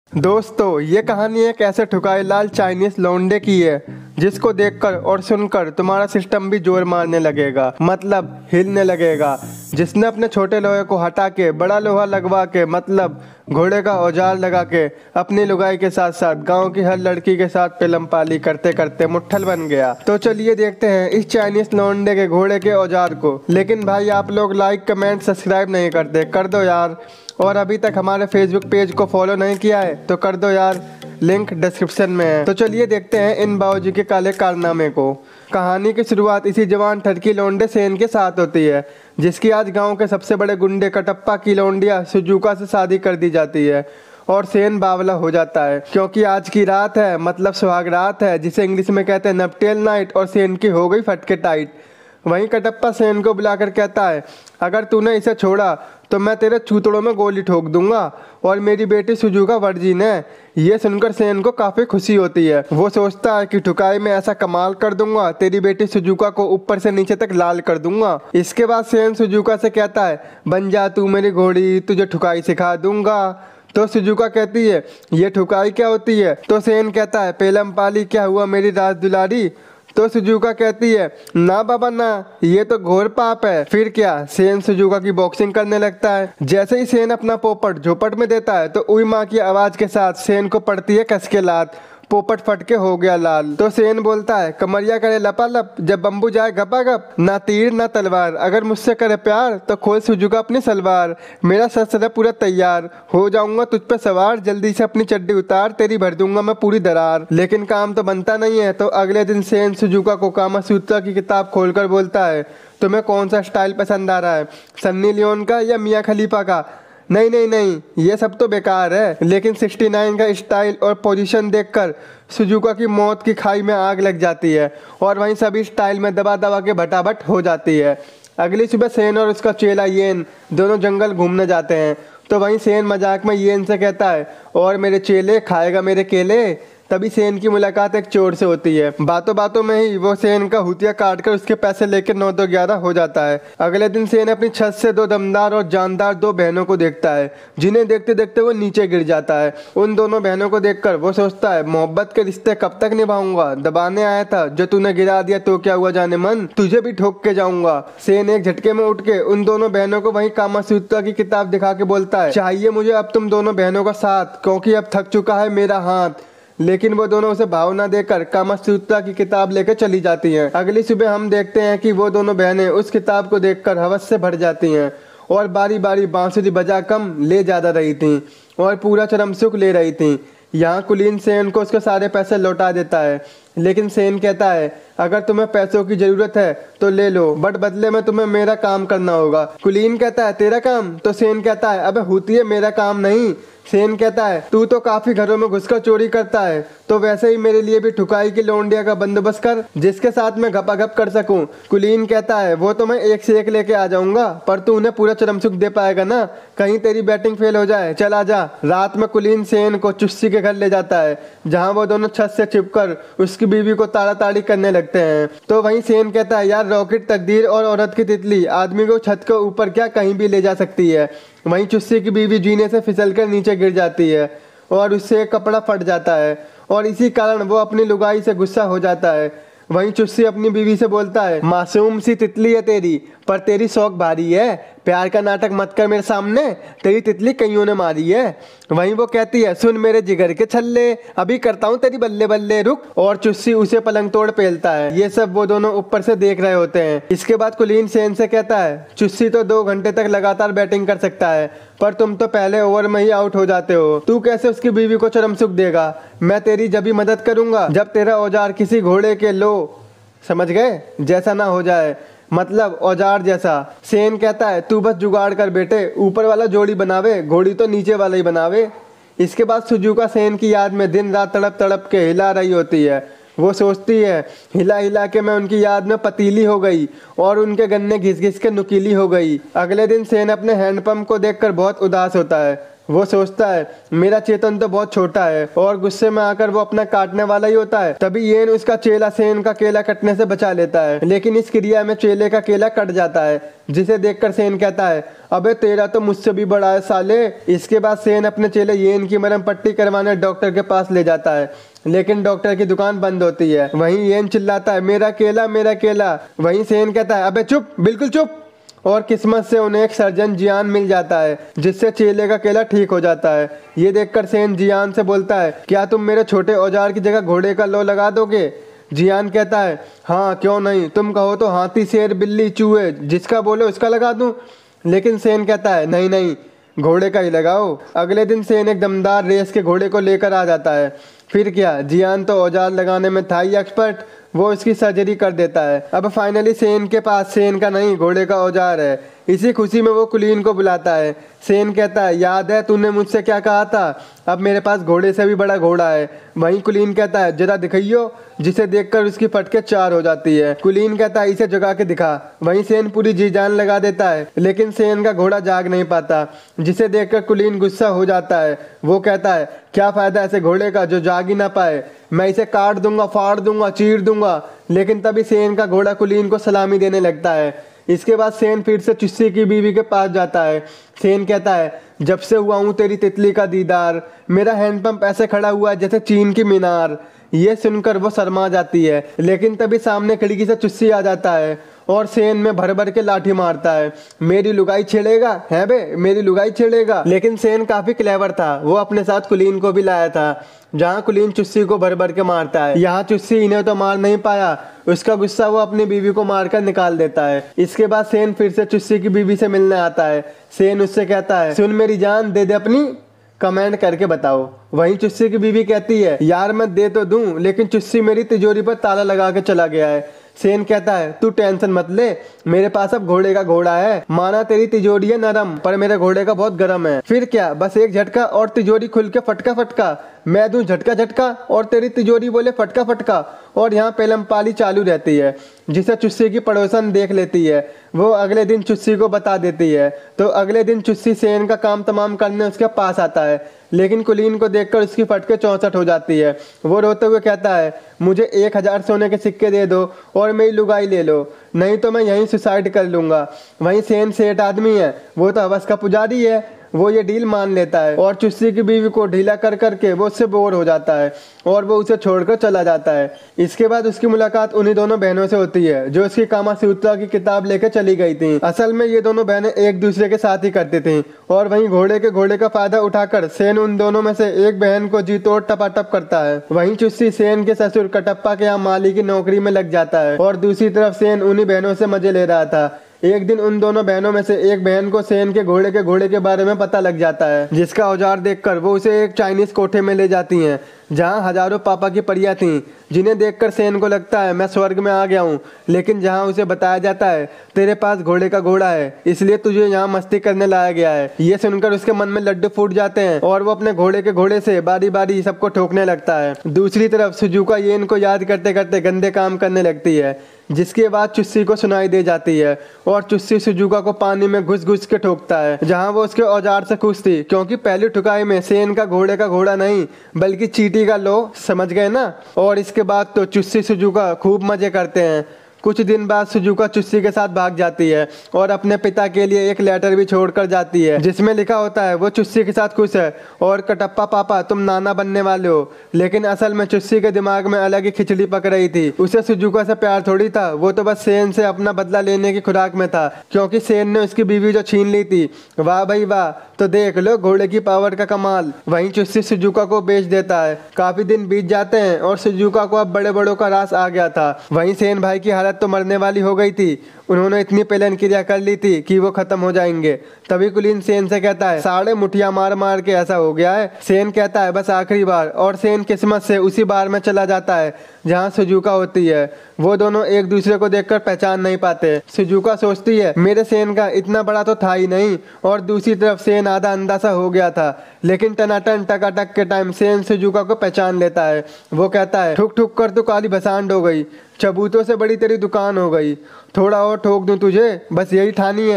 दोस्तों ये कहानी एक ऐसे ठुकाईलाल चाइनीज लौंडे की है जिसको देखकर और सुनकर तुम्हारा सिस्टम भी जोर मारने लगेगा, मतलब हिलने लगेगा। जिसने अपने छोटे लोहे को हटा के बड़ा लोहा लगवा के, मतलब घोड़े का औजार लगा के अपनी लुगाई के साथ साथ गांव की हर लड़की के साथ पेलम पाली करते करते मुट्ठल बन गया। तो चलिए देखते हैं इस चाइनीज लौंडे के घोड़े के औजार को। लेकिन भाई आप लोग लाइक कमेंट सब्सक्राइब नहीं करते, कर दो यार। और अभी तक हमारे फेसबुक पेज को फॉलो नहीं किया है तो कर दो यार, लिंक डिस्क्रिप्शन में है। तो चलिए देखते हैं इन बाबूजी के काले कारनामे को। कहानी की शुरुआत इसी जवान ठरकी लौंडे सेन के साथ होती है, जिसकी आज गांव के सबसे बड़े गुंडे कटप्पा की लौंडिया सुजुका से शादी कर दी जाती है और सेन बावला हो जाता है, क्योंकि आज की रात है, मतलब सुहाग रात है, जिसे इंग्लिश में कहते हैं नपटेल नाइट। और सेन की हो गई फटके टाइट। वहीं कटप्पा सेन को बुलाकर कहता है, अगर तूने इसे छोड़ा तो मैं तेरे चूतड़ों में गोली ठोक दूंगा और मेरी बेटी सुजुका वर्जिन है। ये सुनकर सेन को काफी खुशी होती है। वो सोचता है कि ठुकाई में ऐसा कमाल कर दूंगा, तेरी बेटी सुजुका को ऊपर से नीचे तक लाल कर दूंगा। इसके बाद सेन सुजुका से कहता है, बन जा तू मेरी घोड़ी, तुझे ठुकाई सिखा दूंगा। तो सुजुका कहती है, ये ठुकाई क्या होती है? तो सेन कहता है, पेलम पाली क्या हुआ मेरी राज दुलारी? तो सुजुका कहती है, ना बाबा ना, ये तो घोर पाप है। फिर क्या, सेन सुजुका की बॉक्सिंग करने लगता है। जैसे ही सेन अपना पोपट झोपट में देता है तो उई माँ की आवाज के साथ सेन को पड़ती है कसके लात। पोपट फट के हो गया लाल। तो सेन बोलता है, कमरिया करे लपालप, जब बम्बू जाए गपागप, ना तीर ना तलवार, अगर मुझसे करे प्यार तो खोल सुजुका अपनी सलवार। मेरा ससुरा पूरा तैयार, हो जाऊंगा तुझ पे सवार, जल्दी से अपनी चड्डी उतार, तेरी भर दूंगा मैं पूरी दरार। लेकिन काम तो बनता नहीं है। तो अगले दिन सेन सुजुका को कामा सूत्रा की किताब खोलकर बोलता है, तुम्हें कौन सा स्टाइल पसंद आ रहा है, सन्नी लियोन का या मियाँ खलीफा का? नहीं नहीं नहीं, ये सब तो बेकार है। लेकिन 69 का स्टाइल और पोजीशन देखकर सुजुका की मौत की खाई में आग लग जाती है और वहीं सभी स्टाइल में दबा दबा के भटाभट हो जाती है। अगली सुबह सेन और उसका चेला येन दोनों जंगल घूमने जाते हैं। तो वहीं सेन मजाक में येन से कहता है, और मेरे चेले खाएगा मेरे केले? तभी सेन की मुलाकात एक चोर से होती है। बातों बातों में ही वो सेन का हुतिया काट कर उसके पैसे लेकर 9-2-11 हो जाता है। अगले दिन सेन अपनी छत से दो दमदार और जानदार दो बहनों को देखता है, जिन्हें देखते देखते वो नीचे गिर जाता है। उन दोनों बहनों को देखकर वो सोचता है, मोहब्बत के रिश्ते कब तक निभाऊंगा, दबाने आया था, जो तूने गिरा दिया तो क्या हुआ जाने मन, तुझे भी ठोक के जाऊंगा। सेन एक झटके में उठ के उन दोनों बहनों को वही कामा सूत्रा की किताब दिखा के बोलता है, चाहिए मुझे अब तुम दोनों बहनों का साथ, क्योंकि अब थक चुका है मेरा हाथ। लेकिन वो दोनों उसे भावना देकर कामा सूत्रा की किताब लेकर चली जाती हैं। अगली सुबह हम देखते हैं कि वो दोनों बहनें उस किताब को देखकर हवस से भर जाती हैं और बारी बारी बांसुरी बजा कम ले ज्यादा रही थीं और पूरा चरम सुख ले रही थीं। यहाँ कुलीन सेन को उसके सारे पैसे लौटा देता है, लेकिन सेन कहता है, अगर तुम्हें पैसों की जरूरत है तो ले लो, बट बदले में तुम्हें मेरा काम करना होगा। कुलीन कहता है, तेरा काम? तो सेन कहता है, अबे हुतिये मेरा काम नहीं। सेन कहता है, तू तो काफी घरों में घुसकर चोरी करता है, तो वैसे ही मेरे लिए भी ठुकाई की लौंडिया का बंदोबस्त कर, जिसके साथ मैं घपाघप कर सकूं। कुलीन कहता है, वो तो मैं एक से एक लेके आ जाऊंगा, पर तू उन्हें पूरा चरम सुख दे पाएगा ना, कहीं तेरी बैटिंग फेल हो जाए, चल आ जा। रात में कुलीन सेन को चुस्सी के घर ले जाता है, जहाँ वो दोनों छत से छिपकर उसकी बीवी को ताड़ाताड़ी करने लगते हैं। तो वहीं सेन कहता है, यार रॉकेट तकदीर और औरत की तितली आदमी को छत के ऊपर क्या कहीं भी ले जा सकती है। वहीं चुस्सी की बीवी जीने से फिसलकर नीचे गिर जाती है और उससे एक कपड़ा फट जाता है और इसी कारण वो अपनी लुगाई से गुस्सा हो जाता है। वहीं चुस्सी अपनी बीवी से बोलता है, मासूम सी तितली है तेरी, पर तेरी शौक भारी है, प्यार का नाटक मत कर मेरे सामने, तेरी तितली कईयों ने मारी है। वहीं वो कहती है, सुन मेरे जिगर के छल्ले, अभी करता हूँ तेरी बल्ले बल्ले, रुक। और चुस्सी उसे पलंग तोड़ पेलता है। ये सब वो दोनों ऊपर से देख रहे होते हैं। इसके बाद कुलीन सेन से कहता है, चुस्सी तो 2 घंटे तक लगातार बैटिंग कर सकता है, पर तुम तो पहले ओवर में ही आउट हो जाते हो, तू कैसे उसकी बीवी को चरम सुख देगा? मैं तेरी जब भी मदद करूंगा जब तेरा औजार किसी घोड़े के लो, समझ गए, जैसा ना हो जाए, मतलब औजार जैसा। सेन कहता है, तू बस जुगाड़ कर बेटे, ऊपर वाला जोड़ी बनावे, घोड़ी तो नीचे वाला ही बनावे। इसके बाद सुजुका सेन की याद में दिन रात तड़प तड़प के हिला रही होती है। वो सोचती है, हिला हिला के मैं उनकी याद में पतीली हो गई और उनके गन्ने घिस घिस के नुकीली हो गई। अगले दिन सेन अपने हैंडपंप को देखकर बहुत उदास होता है। वो सोचता है मेरा चेतन तो बहुत छोटा है और गुस्से में आकर वो अपना काटने वाला ही होता है। तभी येन उसका चेला सेन का केला कटने से बचा लेता है, लेकिन इस क्रिया में चेले का केला कट जाता है, जिसे देखकर सेन कहता है अबे तेरा तो मुझसे भी बड़ा है साले। इसके बाद सेन अपने चेले येन की मरहम पट्टी करवाने डॉक्टर के पास ले जाता है, लेकिन डॉक्टर की दुकान बंद होती है। वहीं येन चिल्लाता है मेरा केला मेरा केला। वहीं सेन कहता है अबे चुप, बिल्कुल चुप। और किस्मत से उन्हें एक सर्जन जियान मिल जाता है, जिससे चेले का केला ठीक हो जाता है। ये देखकर सेन जियान से बोलता है क्या तुम मेरे छोटे औजार की जगह घोड़े का लो लगा दोगे? जियान कहता है हाँ क्यों नहीं, तुम कहो तो हाथी शेर बिल्ली चूहे जिसका बोले उसका लगा दूं। लेकिन सेन कहता है नहीं नहीं, घोड़े का ही लगाओ। अगले दिन सेन एक दमदार रेस के घोड़े को लेकर आ जाता है। फिर क्या, जियान तो औजार लगाने में था ही एक्सपर्ट, वो इसकी सर्जरी कर देता है। अब फाइनली सेन के पास सेन का नहीं घोड़े का औजार है। इसी खुशी में वो कुलीन को बुलाता है। सेन कहता है याद है तूने मुझसे क्या कहा था, अब मेरे पास घोड़े से भी बड़ा घोड़ा है। वहीं कुलीन कहता है जरा दिखाइयो, जिसे देखकर उसकी फटके चार हो जाती है। कुलीन कहता है इसे जगा के दिखा। वहीं सेन पूरी जी जान लगा देता है, लेकिन सेन का घोड़ा जाग नहीं पाता, जिसे देखकर कुलीन गुस्सा हो जाता है। वो कहता है क्या फायदा ऐसे घोड़े का जो जाग ही ना पाए, मैं इसे काट दूंगा, फाड़ दूंगा, चीर दूंगा। लेकिन तभी सेन का घोड़ा कुलीन को सलामी देने लगता है। इसके बाद सेन फिर से चुस्सी की बीवी के पास जाता है। सेन कहता है जब से हुआ हूँ तेरी तितली का दीदार, मेरा हैंडपंप ऐसे खड़ा हुआ है जैसे चीन की मीनार। ये सुनकर वो शर्मा जाती है, लेकिन तभी सामने खिड़की से चुस्सी आ जाता है और सेन में भर भर के लाठी मारता है। मेरी लुगाई छेड़ेगा है बे, मेरी लुगाई छेड़ेगा। लेकिन सेन काफी क्लेवर था, वो अपने साथ कुलीन को भी लाया था। जहाँ कुलीन चुस्सी को भर भर के मारता है, यहाँ चुस्सी इन्हें तो मार नहीं पाया। उसका गुस्सा वो अपनी बीवी को मारकर निकाल देता है। इसके बाद सेन फिर से चुस्सी की बीवी से मिलने आता है। सेन उससे कहता है सुन मेरी जान, दे दे अपनी, कमेंट करके बताओ। वहीं चुस्सी की बीवी कहती है यार मैं दे तो दूं, लेकिन चुस्सी मेरी तिजोरी पर ताला लगा के चला गया है। सेन कहता है तू टेंशन मत ले, मेरे पास अब घोड़े का घोड़ा है। माना तेरी तिजोरी है नरम, पर मेरे घोड़े का बहुत गर्म है। फिर क्या, बस एक झटका और तिजोरी खुल के फटका फटका। मैं दूं झटका झटका और तेरी तिजोरी बोले फटका फटका। और यहाँ पेलमपाली चालू रहती है, जिसे चुस्सी की पड़ोसन देख लेती है। वो अगले दिन चुस्सी को बता देती है। तो अगले दिन चुस्सी सेन का काम तमाम करने उसके पास आता है, लेकिन कुलीन को देखकर उसकी फटके 64 हो जाती है। वो रोते हुए कहता है मुझे 1000 सोने के सिक्के दे दो और मेरी लुगाई ले लो, नहीं तो मैं यहीं सुसाइड कर लूंगा। वहीं सेन सेठ आदमी है, वो तो हवस का पुजारी है। वो ये डील मान लेता है और चुस्सी की बीवी को ढीला कर करके वो उससे बोर हो जाता है और वो उसे छोड़कर चला जाता है। इसके बाद उसकी मुलाकात उन्हीं दोनों बहनों से होती है जो उसकी कामा सूत्रा की किताब लेकर चली गई थी। असल में ये दोनों बहनें एक दूसरे के साथ ही करती थी। और वहीं घोड़े का फायदा उठाकर सेन उन दोनों में से एक बहन को जी तोड़ टपाटप करता है। वहीं चुस्सी सेन के ससुर कटप्पा के यहाँ माली की नौकरी में लग जाता है और दूसरी तरफ सेन उन्हीं बहनों से मजे ले रहा था। एक दिन उन दोनों बहनों में से एक बहन को सेन के घोड़े के बारे में पता लग जाता है, जिसका औजार देखकर वो उसे एक चाइनीज कोठे में ले जाती हैं, जहां हजारों पापा की परियां थीं, जिन्हें देखकर सेन को लगता है मैं स्वर्ग में आ गया हूं। लेकिन जहां उसे बताया जाता है तेरे पास घोड़े का घोड़ा है, इसलिए तुझे यहाँ मस्ती करने लाया गया है। ये सुनकर उसके मन में लड्डू फूट जाते हैं और वो अपने घोड़े से बारी बारी सबको ठोकने लगता है। दूसरी तरफ सुजुका येन को याद करते करते गंदे काम करने लगती है, जिसके बाद चुस्सी को सुनाई दे जाती है और चुस्सी सुजुका को पानी में घुस घुस के ठोकता है, जहां वो उसके औजार से खुश थी, क्योंकि पहली ठुकाई में सेन का घोड़ा नहीं बल्कि चींटी का लो, समझ गए ना। और इसके बाद तो चुस्सी सुजुका खूब मजे करते हैं। कुछ दिन बाद सुजुका चुस्सी के साथ भाग जाती है और अपने पिता के लिए एक लेटर भी छोड़कर जाती है, जिसमें लिखा होता है वो चुस्सी के साथ खुश है और कटप्पा पापा तुम नाना बनने वाले हो। लेकिन असल में चुस्सी के दिमाग में अलग ही खिचड़ी पक रही थी। उसे सुजुका से प्यार थोड़ी था, वो तो बस सेन से अपना बदला लेने की खुराक में था, क्योंकि सेन ने उसकी बीवी जो छीन ली थी। वाह भाई वाह, तो देख लो घोड़े की पावर का कमाल। वहीं चुस्सी सुजुका को बेच देता है। काफी दिन बीत जाते हैं और सुजुका को अब बड़े बड़ों का रास आ गया था। वहीं सेन भाई की हालत तो मरने वाली हो गई थी। उन्होंने इतनी पेलन क्रिया कर ली थी कि वो खत्म हो जाएंगे। तभी कुलीन सेन से कहता है साढ़े मुठिया मार मार के ऐसा हो गया है। सेन कहता है बस आखिरी बार, और सेन किस्मत से उसी बार में चला जाता है जहाँ सुजुका होती है। वो दोनों एक दूसरे को देखकर पहचान नहीं पाते। सुजुका सोचती है मेरे सेन का इतना बड़ा तो था ही नहीं, और दूसरी तरफ सेन आधा अंधा सा हो गया था। लेकिन टनाटन टकाटक के टाइम सेन सुजुका को पहचान लेता है। वो कहता है ठुक ठुक कर तो काली भसांड हो गई, चबूतों से बड़ी तेरी दुकान हो गई, थोड़ा और ठोक दूं तुझे, बस यही ठानी है।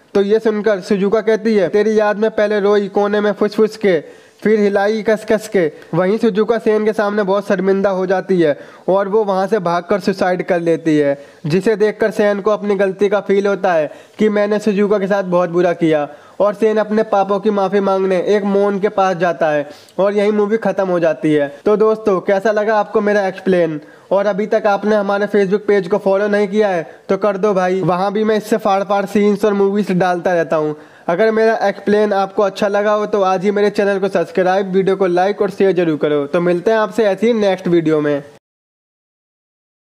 तो ये सुनकर सुजुका कहती है तेरी याद में पहले रोई कोने में फुस-फुस के, फिर हिलाई कस-कस के। वहीं सुजुका सेन के सामने बहुत शर्मिंदा हो जाती है और वो वहाँ से भागकर सुसाइड कर लेती है, जिसे देखकर सेन को अपनी गलती का फील होता है कि मैंने सुजुका के साथ बहुत बुरा किया और सेन अपने पापों की माफ़ी मांगने एक मोन के पास जाता है और यही मूवी ख़त्म हो जाती है। तो दोस्तों कैसा लगा आपको मेरा एक्सप्लेन? और अभी तक आपने हमारे फेसबुक पेज को फॉलो नहीं किया है तो कर दो भाई, वहाँ भी मैं इससे फाड़ सीन्स और मूवीज डालता रहता हूँ। अगर मेरा एक्सप्लेन आपको अच्छा लगा हो तो आज ही मेरे चैनल को सब्सक्राइब, वीडियो को लाइक और शेयर जरूर करो। तो मिलते हैं आपसे ऐसी नेक्स्ट वीडियो में।